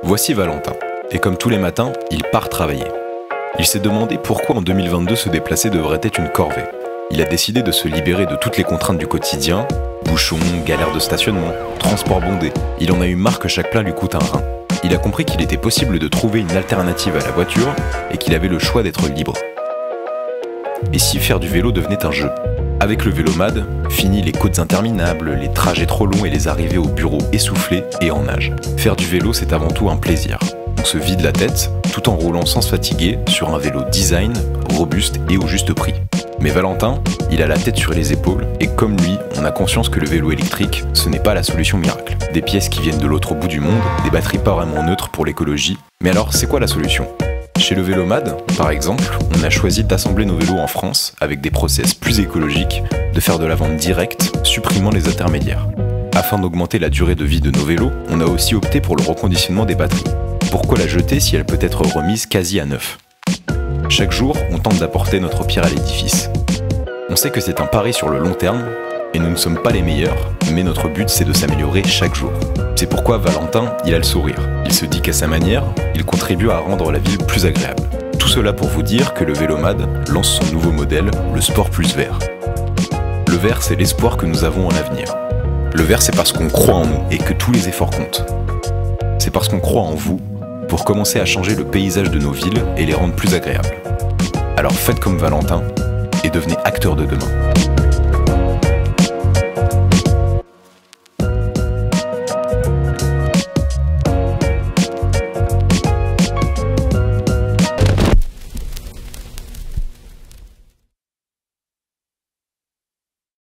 Voici Valentin, et comme tous les matins, il part travailler. Il s'est demandé pourquoi en 2022 se déplacer devrait être une corvée. Il a décidé de se libérer de toutes les contraintes du quotidien, bouchons, galères de stationnement, transport bondé. Il en a eu marre que chaque plat lui coûte un rein. Il a compris qu'il était possible de trouver une alternative à la voiture et qu'il avait le choix d'être libre. Et si faire du vélo devenait un jeu ? Avec le Vélomad, fini les côtes interminables, les trajets trop longs et les arrivées au bureau essoufflés et en nage. Faire du vélo, c'est avant tout un plaisir. On se vide la tête, tout en roulant sans se fatiguer, sur un vélo design, robuste et au juste prix. Mais Valentin, il a la tête sur les épaules, et comme lui, on a conscience que le vélo électrique, ce n'est pas la solution miracle. Des pièces qui viennent de l'autre bout du monde, des batteries pas vraiment neutres pour l'écologie. Mais alors, c'est quoi la solution ? Chez le Vélomad, par exemple, on a choisi d'assembler nos vélos en France avec des process plus écologiques, de faire de la vente directe, supprimant les intermédiaires. Afin d'augmenter la durée de vie de nos vélos, on a aussi opté pour le reconditionnement des batteries. Pourquoi la jeter si elle peut être remise quasi à neuf ? Chaque jour, on tente d'apporter notre pierre à l'édifice. On sait que c'est un pari sur le long terme, et nous ne sommes pas les meilleurs, mais notre but c'est de s'améliorer chaque jour. C'est pourquoi Valentin, il a le sourire. Il se dit qu'à sa manière, il contribue à rendre la ville plus agréable. Tout cela pour vous dire que le Vélomad lance son nouveau modèle, le Sport Plus Vert. Le vert, c'est l'espoir que nous avons en l'avenir. Le vert, c'est parce qu'on croit en nous et que tous les efforts comptent. C'est parce qu'on croit en vous pour commencer à changer le paysage de nos villes et les rendre plus agréables. Alors faites comme Valentin et devenez acteurs de demain.